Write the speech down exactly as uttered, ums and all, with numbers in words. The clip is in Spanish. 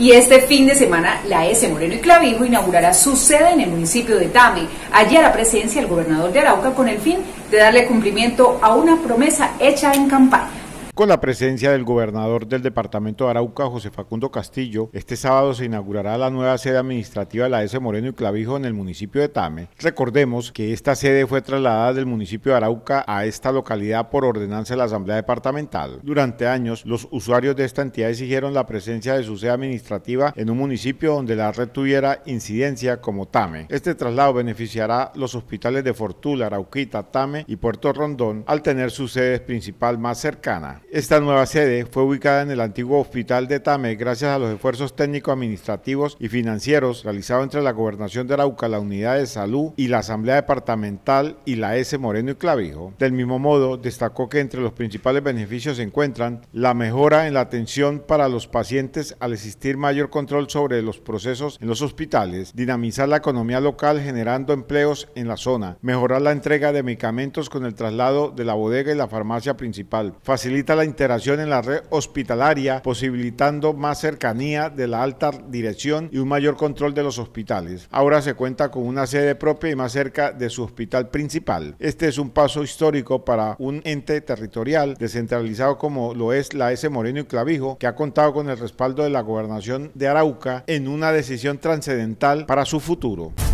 Y este fin de semana la E S Moreno y Clavijo inaugurará su sede en el municipio de Tame. Allí hará presencia el gobernador de Arauca con el fin de darle cumplimiento a una promesa hecha en campaña. Con la presencia del gobernador del departamento de Arauca, José Facundo Castillo, este sábado se inaugurará la nueva sede administrativa de la E S Moreno y Clavijo en el municipio de Tame. Recordemos que esta sede fue trasladada del municipio de Arauca a esta localidad por ordenanza de la Asamblea Departamental. Durante años, los usuarios de esta entidad exigieron la presencia de su sede administrativa en un municipio donde la red tuviera incidencia como Tame. Este traslado beneficiará los hospitales de Fortuna, Arauquita, Tame y Puerto Rondón al tener su sede principal más cercana. Esta nueva sede fue ubicada en el antiguo hospital de Tame gracias a los esfuerzos técnicos, administrativos y financieros realizados entre la Gobernación de Arauca, la Unidad de Salud y la Asamblea Departamental y la E S Moreno y Clavijo. Del mismo modo, destacó que entre los principales beneficios se encuentran la mejora en la atención para los pacientes al existir mayor control sobre los procesos en los hospitales, dinamizar la economía local generando empleos en la zona, mejorar la entrega de medicamentos con el traslado de la bodega y la farmacia principal, facilita la interacción en la red hospitalaria, posibilitando más cercanía de la alta dirección y un mayor control de los hospitales. Ahora se cuenta con una sede propia y más cerca de su hospital principal. Este es un paso histórico para un ente territorial descentralizado como lo es la E S Moreno y Clavijo, que ha contado con el respaldo de la Gobernación de Arauca en una decisión trascendental para su futuro.